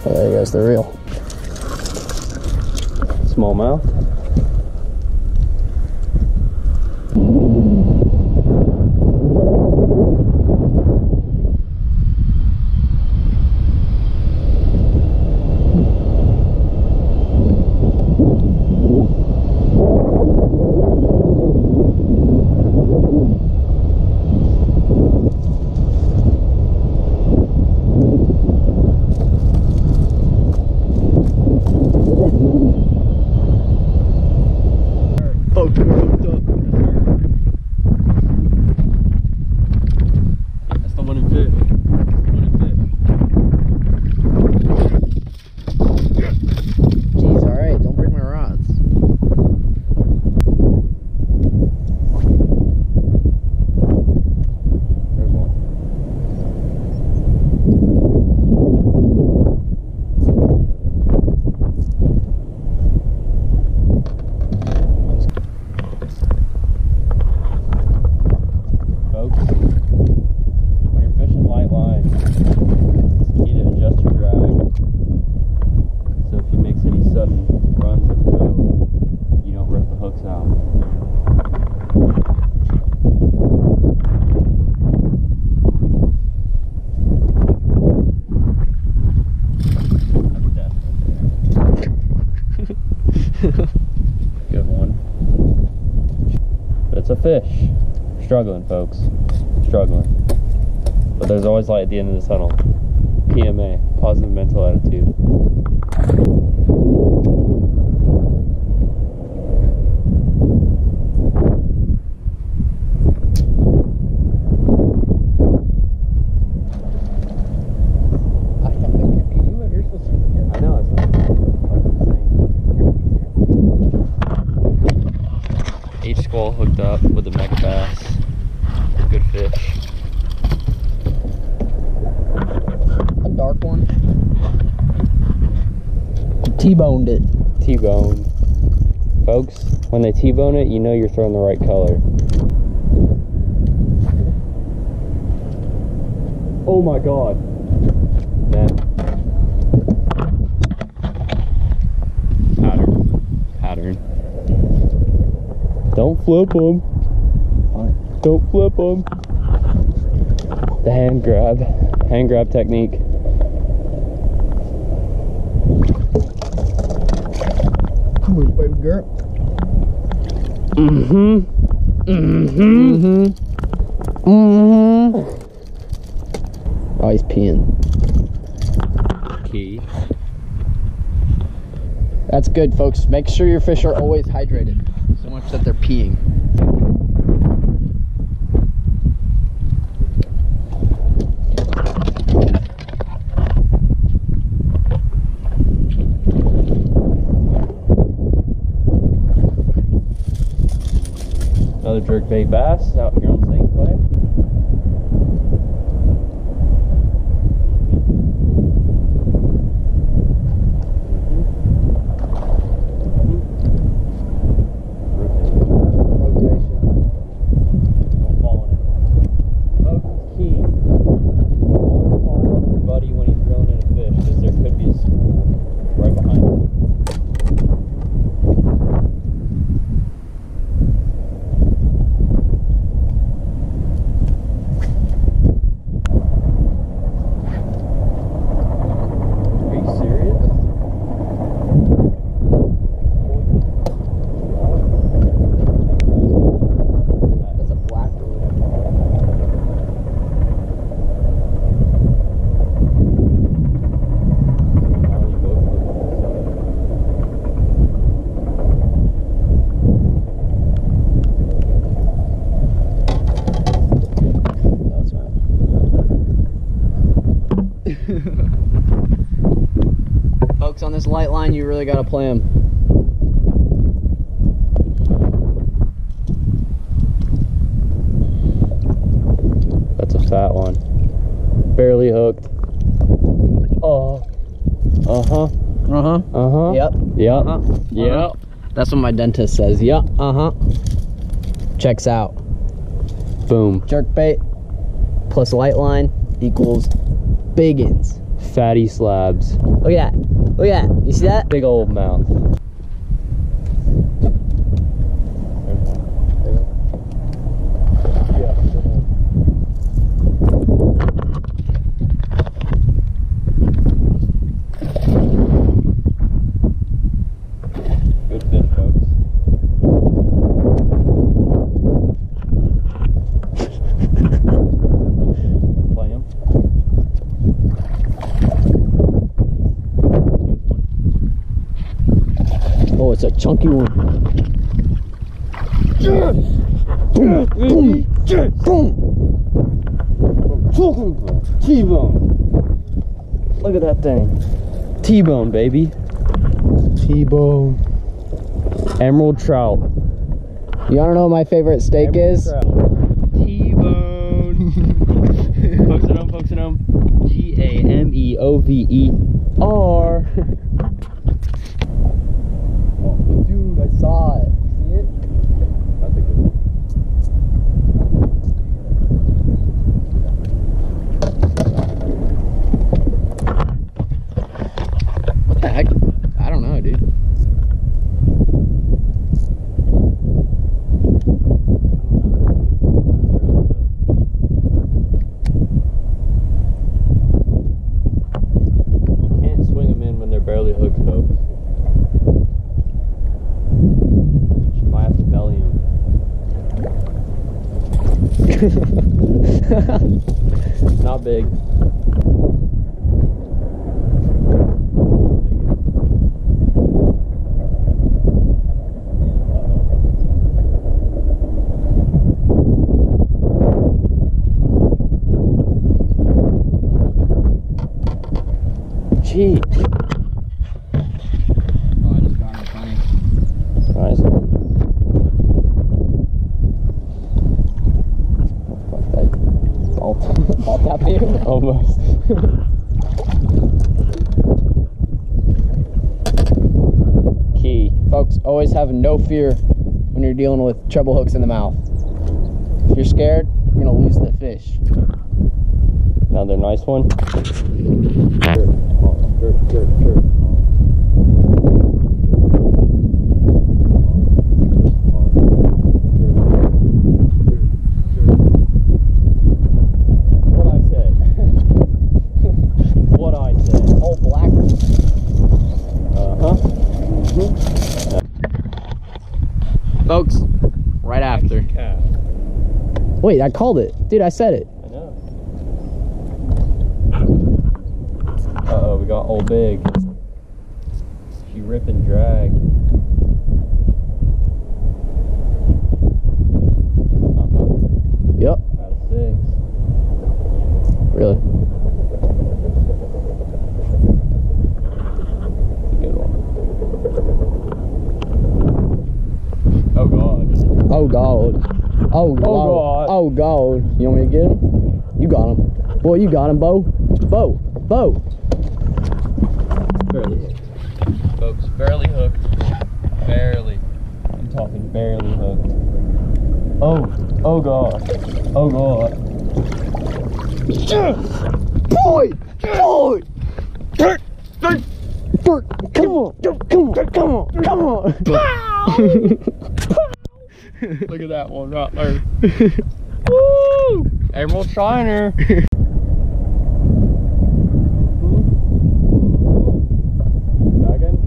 There goes the reel. Smallmouth. Good one. But it's a fish. Struggling, folks. Struggling. But there's always light at the end of the tunnel. PMA, positive mental attitude. H-Squall hooked up with a mega bass. Good fish. A dark one. T-boned it. T-bone. Folks, when they T-bone it, you know you're throwing the right color. Oh my god. Man. Pattern. Don't flip them. Don't flip them. The hand grab technique. Come on, baby girl. Oh, he's peeing. Key. That's good, folks. Make sure your fish are always hydrated. So much that they're peeing. Another jerkbait bass out here on St. Clair. Folks, on this light line, you really got to play them. That's a fat one. Barely hooked. Oh. Uh-huh. Uh-huh. Uh-huh. Yep. Yep. Uh-huh. Yep. That's what my dentist says. Yep. Uh-huh. Checks out. Boom. Jerkbait plus light line equals biggins. Fatty slabs. Look at that. Look at that. You see that? Big old mouth. Good fish, folks. Play him. Oh, it's a chunky one. Boom. T-bone. Look at that thing. T-bone, baby. T-bone. Emerald trout. You wanna know what my favorite steak is? T-bone. Focus it on. Gameover. Dude, I saw it. You see it? That's a good one. What the heck? I don't know, dude. You can't swing them in when they're barely hooked, folks. You might have to belly them. Not big. Gee. Oh, I just got him funny. Nice. Fuck that. Ball tap you. Almost. Key. Folks, always have no fear when you're dealing with treble hooks in the mouth. If you're scared, you're gonna lose the fish. Another nice one. What I say? What I say? Oh, black. Folks, right after. Cat. Wait, I called it. Dude, I said it. I know. Uh-oh, we got old big. She rip and drag. Yep, Out of 6. really. It's a good one. Oh god. Oh, God. Oh, God. God. Oh, God. You want me to get him? You got him. Boy, you got him, Bo. Bo. Bo. Barely hooked. Folks, barely hooked. Barely. I'm talking barely hooked. Oh. Oh god. Oh god. Boy! Boy! Come on! Come on! Look at that one right there. Woo! Emerald Shiner. Dragon.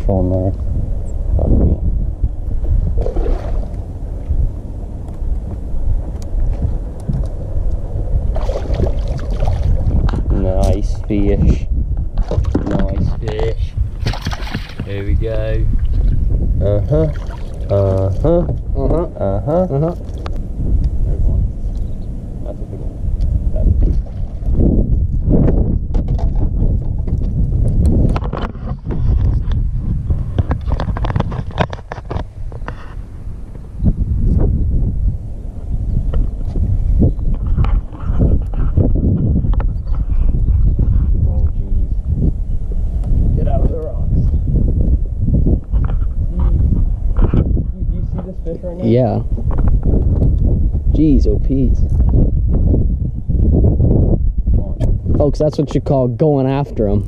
control there. Fuck me. Nice fish. Nice fish. There we go. Uh-huh. Uh-huh. Uh-huh. Uh-huh. Uh-huh. There's one. That's a big one. That's a big one. Oh, jeez. Get out of the rocks. Do you see this fish right now? Yeah. Jeez, OPs. Folks, that's what you call going after them.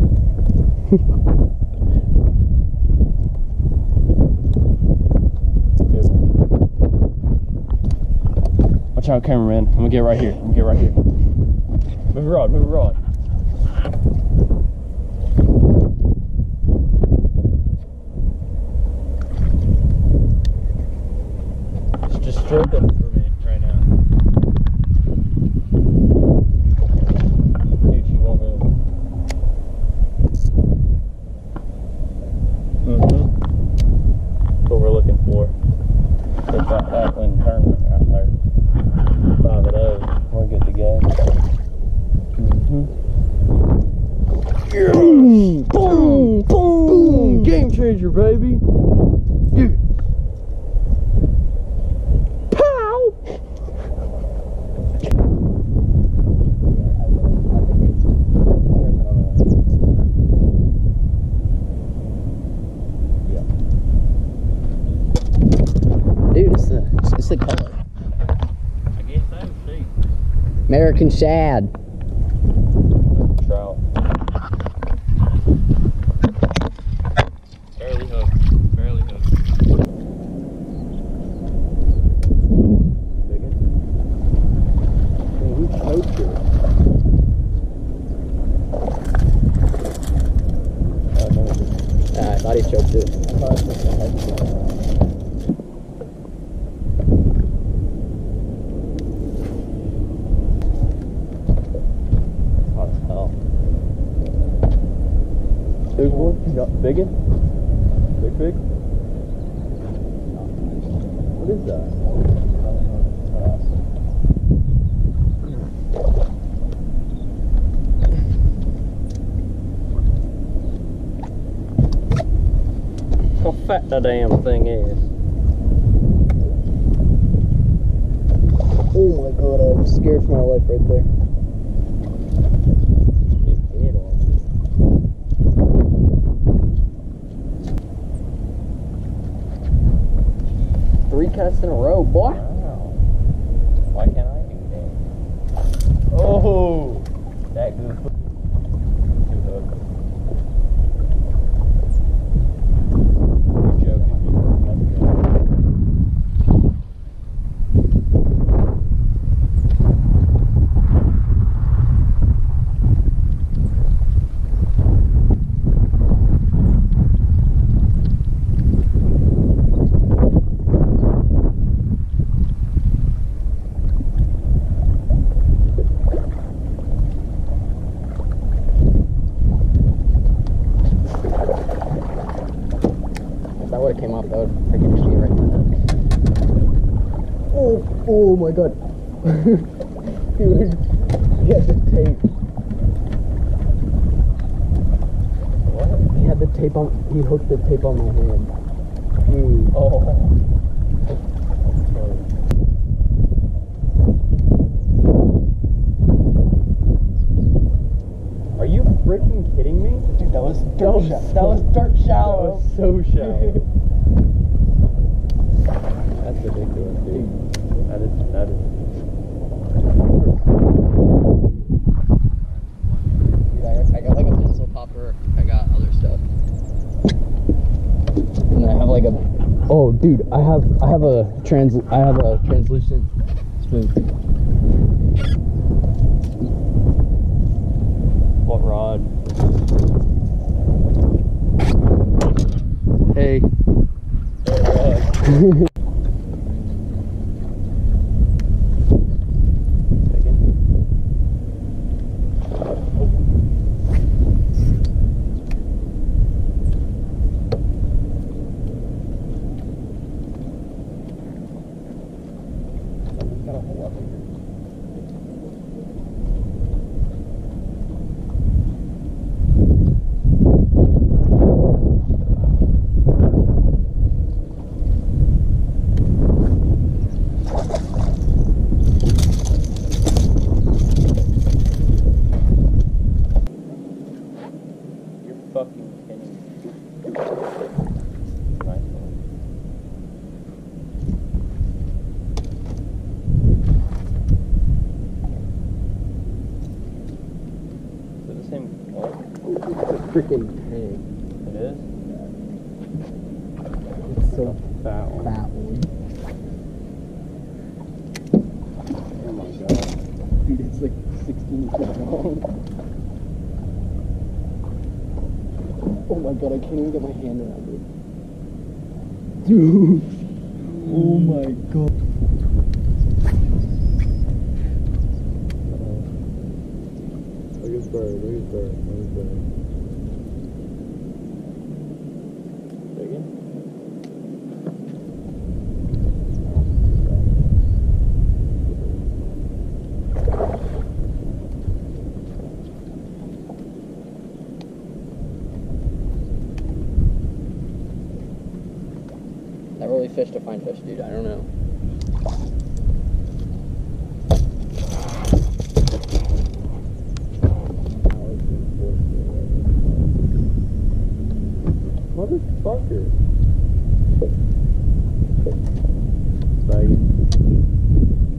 Watch out, cameraman. I'm gonna get right here. I'm gonna get right here. Move the rod, move the rod. Just stroke him for me right now. Dude, she won't move. That's what we're looking for. Get that one turn out there. 5 of those. We're good to go. Boom! Boom! Boom! Game changer, baby. Yeah. Pow! Dude, it's the color. I guess so, see. American shad. Trout. Barely hooked. Barely hooked. Big one? Who choked it? I thought he choked it. Hot as hell. Big one? Big one? Big? What is that? How fat the damn thing is. Oh my god, I was scared for my life right there. Big head on it. 3 casts in a row, boy. Wow. Why can't I do that? Oh! That good. Too hooked. You're joking me. That's good. If that would have came off, that would freaking hit me right in the head. Oh my god. Dude, he had the tape. What? He had the tape on, he hooked the tape on my hand. Dude. Oh. Are you freaking kidding me? Dude, that was That was dirt That shallow. was so shallow. That's ridiculous, dude. That is. Dude, I got like a pencil popper. I got other stuff. And I have like a. Oh, dude, I have a translucent spoon. What rod? Hey. Fucking kidding me. Nice one. Is it the same color? It's a freaking tank. It is? It's so Fat one. fat one. Oh my god. Dude, it's like 16 feet long. Oh my god, I can't even get my hand around it. Dude! Oh my god. Look at his bird, look at his bird, look at his bird. Say again? Never really fished a fine fish, dude. I don't know. Motherfucker. Try again.